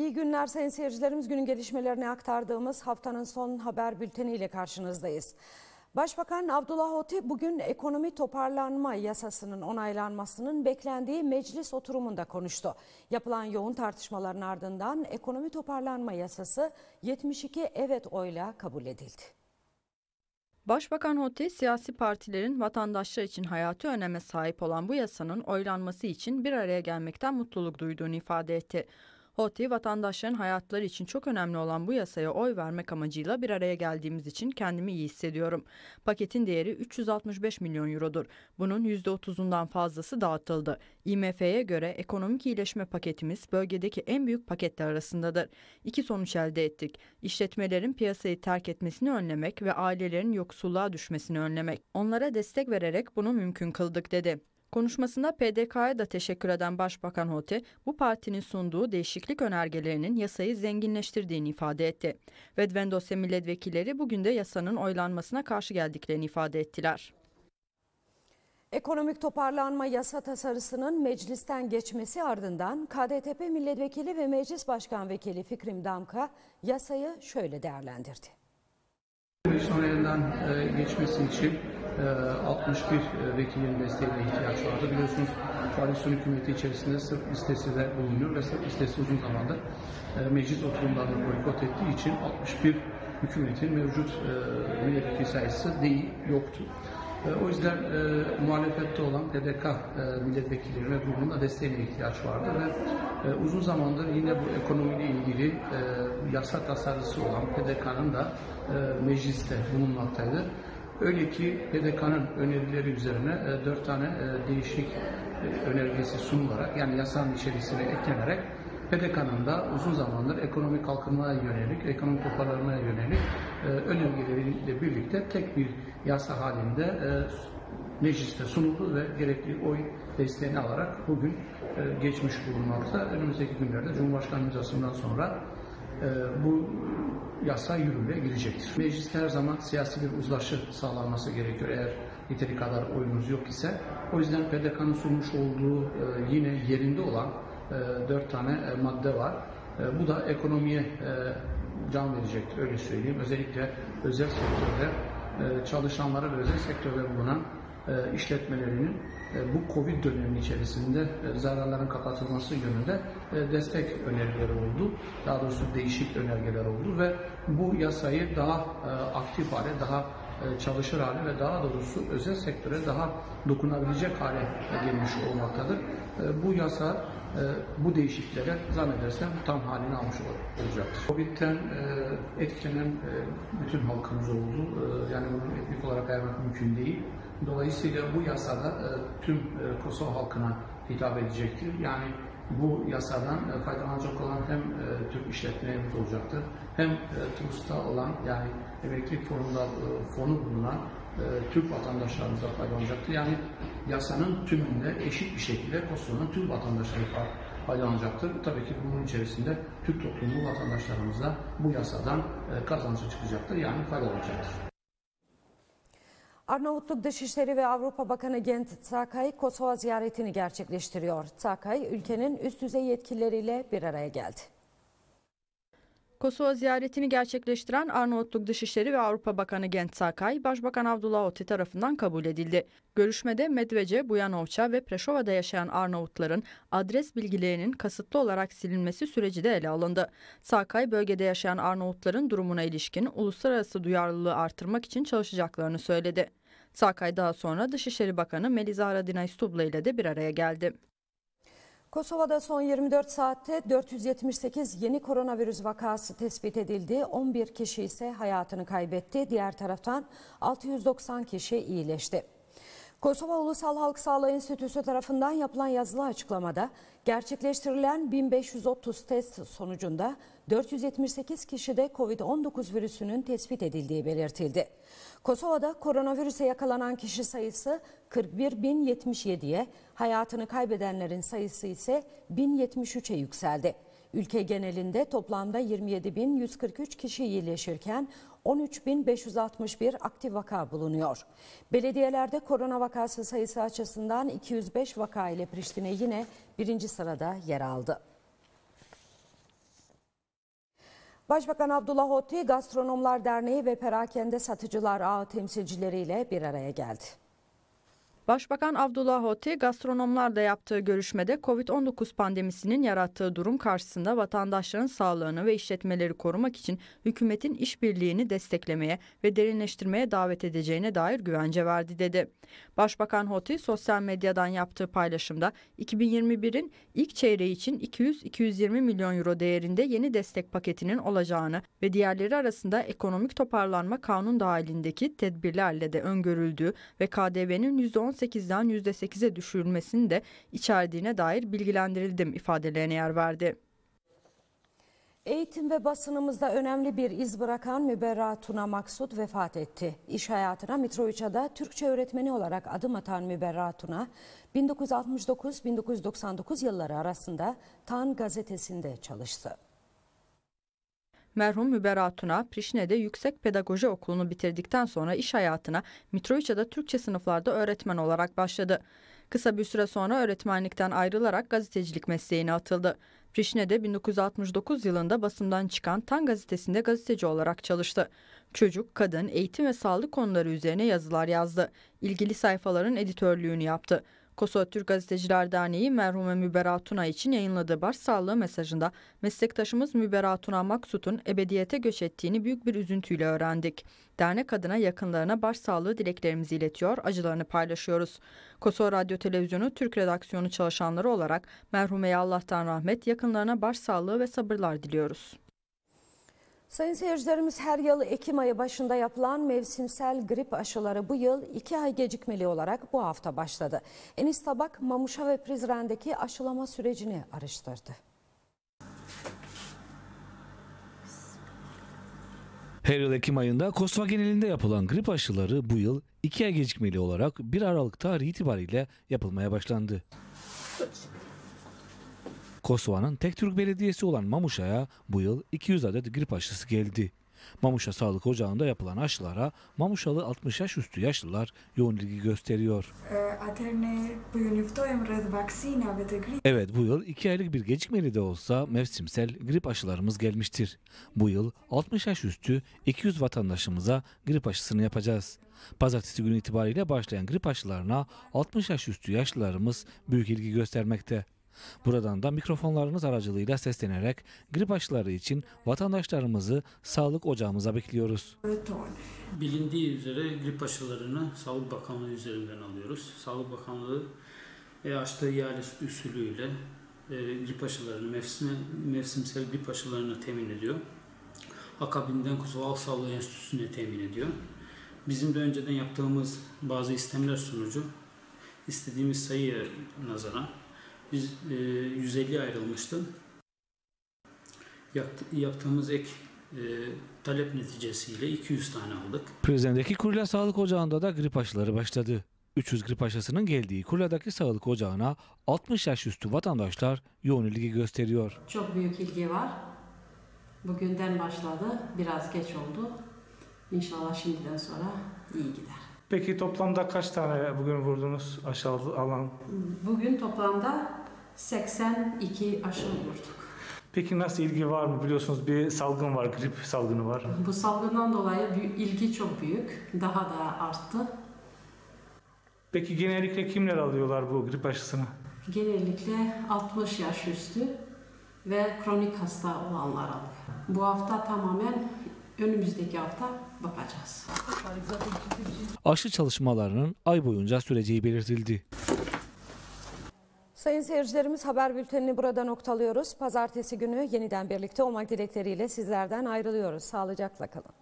İyi günler sayın seyircilerimiz. Günün gelişmelerini aktardığımız haftanın son haber bülteniyle karşınızdayız. Başbakan Abdullah Oti bugün ekonomi toparlanma yasasının onaylanmasının beklendiği meclis oturumunda konuştu. Yapılan yoğun tartışmaların ardından ekonomi toparlanma yasası 72 evet oyla kabul edildi. Başbakan Oti, siyasi partilerin vatandaşlar için hayati öneme sahip olan bu yasanın oylanması için bir araya gelmekten mutluluk duyduğunu ifade etti. Oti, vatandaşların hayatları için çok önemli olan bu yasaya oy vermek amacıyla bir araya geldiğimiz için kendimi iyi hissediyorum. Paketin değeri 365 milyon eurodur. Bunun %30'undan fazlası dağıtıldı. IMF'ye göre ekonomik iyileşme paketimiz bölgedeki en büyük paketler arasındadır. İki sonuç elde ettik. İşletmelerin piyasayı terk etmesini önlemek ve ailelerin yoksulluğa düşmesini önlemek. Onlara destek vererek bunu mümkün kıldık dedi. Konuşmasında PDK'ya da teşekkür eden Başbakan Oti, bu partinin sunduğu değişiklik önergelerinin yasayı zenginleştirdiğini ifade etti. Vedven Dosya milletvekilleri bugün de yasanın oylanmasına karşı geldiklerini ifade ettiler. Ekonomik toparlanma yasa tasarısının meclisten geçmesi ardından KDTP milletvekili ve meclis başkan vekili Fikrim Damka yasayı şöyle değerlendirdi. Meclis onayından geçmesi için 61 vekilin desteğine ihtiyaç vardı. Biliyorsunuz koalisyon hükümeti içerisinde sırf listesi de bulunuyor ve sırf listesi uzun zamandır meclis oturumlarını boykot ettiği için 61 hükümetin mevcut milletvekili sayısı yoktu. O yüzden muhalefette olan PDK milletvekilleri ve grubunun da desteğine ihtiyaç vardı ve uzun zamandır yine bu ekonomiyle ilgili yasa tasarısı olan PDK'nın da mecliste bulunmaktaydı. Öyle ki PDK'nın önerileri üzerine 4 tane değişik önergesi sunularak, yani yasanın içerisine eklenerek PDK'nın da uzun zamandır ekonomik kalkınmaya yönelik, ekonomik toparlanmaya yönelik önergeleriyle birlikte tek bir yasa halinde mecliste sunuldu ve gerekli oy desteğini alarak bugün geçmiş bulunmakta. Önümüzdeki günlerde Cumhurbaşkanı imzasından sonra bu yasa yürürlüğe girecektir. Mecliste her zaman siyasi bir uzlaşı sağlanması gerekiyor eğer yeteri kadar oyunuz yok ise. O yüzden PDK'nın sunmuş olduğu yine yerinde olan 4 tane madde var. Bu da ekonomiye can verecektir, öyle söyleyeyim. Özellikle özel sektörde çalışanlara ve özel sektörde bulunan işletmelerinin bu Covid dönemi içerisinde zararların kapatılması yönünde destek önerileri oldu. Daha doğrusu değişik önergeler oldu ve bu yasayı daha aktif hale, daha çalışır hale ve daha doğrusu özel sektöre daha dokunabilecek hale gelmiş olmaktadır. Bu yasa bu değişikliklere zannedersem tam halini almış olacaktır. Covid'den etkilenen bütün halkımız oldu. Yani bunu etnik olarak ayırmak mümkün değil. Dolayısıyla bu yasada tüm Kosova halkına hitap edecektir. Yani bu yasadan faydalanacak olan hem Türk işletmelerimiz olacaktır, hem TUS'ta olan, yani emeklilik fonu bulunan Türk vatandaşlarımıza faydalanacaktır. Yani yasanın tümünde eşit bir şekilde Kosova'nın tüm vatandaşları faydalanacaktır. Tabii ki bunun içerisinde Türk toplumu vatandaşlarımız da bu yasadan kazançlı çıkacaktır, yani faydalanacaktır. Arnavutluk Dışişleri ve Avrupa Bakanı Gent Tsakay Kosova ziyaretini gerçekleştiriyor. Tsakay ülkenin üst düzey yetkilileriyle bir araya geldi. Kosova ziyaretini gerçekleştiren Arnavutluk Dışişleri ve Avrupa Bakanı Gent Tsakay, Başbakan Abdullah Oti tarafından kabul edildi. Görüşmede Medvece, Bujanovca ve Prešova'da yaşayan Arnavutların adres bilgilerinin kasıtlı olarak silinmesi süreci de ele alındı. Tsakay, bölgede yaşayan Arnavutların durumuna ilişkin uluslararası duyarlılığı artırmak için çalışacaklarını söyledi. Tsakay daha sonra Dışişleri Bakanı Meliza Haradinaj Stubla ile de bir araya geldi. Kosova'da son 24 saatte 478 yeni koronavirüs vakası tespit edildi. 11 kişi ise hayatını kaybetti. Diğer taraftan 690 kişi iyileşti. Kosova Ulusal Halk Sağlığı Enstitüsü tarafından yapılan yazılı açıklamada gerçekleştirilen 1530 test sonucunda 478 kişide Covid-19 virüsünün tespit edildiği belirtildi. Kosova'da koronavirüse yakalanan kişi sayısı 41.077'ye, hayatını kaybedenlerin sayısı ise 1073'e yükseldi. Ülke genelinde toplamda 27.143 kişi iyileşirken 13.561 aktif vaka bulunuyor. Belediyelerde korona vakası sayısı açısından 205 vaka ile Priştine yine birinci sırada yer aldı. Başbakan Abdullah Hoti, Gastronomlar Derneği ve Perakende Satıcılar Ağı temsilcileriyle bir araya geldi. Başbakan Abdullah Hoti, gastronomlarla yaptığı görüşmede Covid-19 pandemisinin yarattığı durum karşısında vatandaşların sağlığını ve işletmeleri korumak için hükümetin işbirliğini desteklemeye ve derinleştirmeye davet edeceğine dair güvence verdi dedi. Başbakan Hoti sosyal medyadan yaptığı paylaşımda 2021'in ilk çeyreği için 200-220 milyon euro değerinde yeni destek paketinin olacağını ve diğerleri arasında ekonomik toparlanma kanun dahilindeki tedbirlerle de öngörüldüğü ve KDV'nin %18'den %8'e düşürülmesini de içerdiğine dair bilgilendirildim ifadelerine yer verdi. Eğitim ve basınımızda önemli bir iz bırakan Müberra Tuna Maksut vefat etti. İş hayatına Mitroviça'da Türkçe öğretmeni olarak adım atan Müberra Tuna, 1969-1999 yılları arasında Tan gazetesinde çalıştı. Merhum Müberra Tuna, Priştine'de Yüksek Pedagoji Okulu'nu bitirdikten sonra iş hayatına Mitroviça'da Türkçe sınıflarda öğretmen olarak başladı. Kısa bir süre sonra öğretmenlikten ayrılarak gazetecilik mesleğine atıldı. Priştine'de 1969 yılında basımdan çıkan Tan gazetesinde gazeteci olarak çalıştı. Çocuk, kadın, eğitim ve sağlık konuları üzerine yazılar yazdı. İlgili sayfaların editörlüğünü yaptı. Kosova Türk Gazeteciler Derneği merhume Müberra Tuna için yayınladığı başsağlığı mesajında meslektaşımız Müberra Tuna Maksut'un ebediyete göç ettiğini büyük bir üzüntüyle öğrendik. Dernek adına yakınlarına başsağlığı dileklerimizi iletiyor, acılarını paylaşıyoruz. Kosova Radyo Televizyonu Türk redaksiyonu çalışanları olarak merhumeye Allah'tan rahmet, yakınlarına başsağlığı ve sabırlar diliyoruz. Sayın seyircilerimiz, her yıl Ekim ayı başında yapılan mevsimsel grip aşıları bu yıl 2 ay gecikmeli olarak bu hafta başladı. Enis Tabak, Mamuşa ve Prizren'deki aşılama sürecini araştırdı. Her yıl Ekim ayında Kosova genelinde yapılan grip aşıları bu yıl 2 ay gecikmeli olarak 1 Aralık tarihi itibariyle yapılmaya başlandı. Kosova'nın tek Türk belediyesi olan Mamuşa'ya bu yıl 200 adet grip aşısı geldi. Mamuşa Sağlık Ocağı'nda yapılan aşılara Mamuşalı 60 yaş üstü yaşlılar yoğun ilgi gösteriyor. Evet, bu yıl 2 aylık bir gecikmeli de olsa mevsimsel grip aşılarımız gelmiştir. Bu yıl 60 yaş üstü 200 vatandaşımıza grip aşısını yapacağız. Pazartesi günü itibariyle başlayan grip aşılarına 60 yaş üstü yaşlılarımız büyük ilgi göstermekte. Buradan da mikrofonlarınız aracılığıyla seslenerek grip aşıları için vatandaşlarımızı sağlık ocağımıza bekliyoruz. Bilindiği üzere grip aşılarını Sağlık Bakanlığı üzerinden alıyoruz. Sağlık Bakanlığı açtığı ihale usulüyle grip aşılarını, mevsimsel grip aşılarını temin ediyor. Akabinden Kosova Halk Sağlığı Enstitüsü'ne temin ediyor. Bizim de önceden yaptığımız bazı istemler sonucu istediğimiz sayıya nazaran biz 150 ayrılmıştı. Yaptığımız ek talep neticesiyle 200 tane aldık. Prizren'deki Kurla Sağlık Ocağı'nda da grip aşıları başladı. 300 grip aşısının geldiği Kurla'daki sağlık ocağına 60 yaş üstü vatandaşlar yoğun ilgi gösteriyor. Çok büyük ilgi var. Bugünden başladı. Biraz geç oldu. İnşallah şimdiden sonra iyi gider. Peki toplamda kaç tane bugün vurdunuz aşı alan? Bugün toplamda 82 aşı vurduk. Peki nasıl ilgi var mı? Biliyorsunuz bir salgın var, grip salgını var. Bu salgından dolayı ilgi çok büyük. Daha da arttı. Peki genellikle kimler alıyorlar bu grip aşısını? Genellikle 60 yaş üstü ve kronik hasta olanlar alıyor. Bu hafta tamamen önümüzdeki hafta bakacağız. Aşı çalışmalarının ay boyunca süreceği belirtildi. Sayın seyircilerimiz, haber bültenini burada noktalıyoruz. Pazartesi günü yeniden birlikte olmak dilekleriyle sizlerden ayrılıyoruz. Sağlıcakla kalın.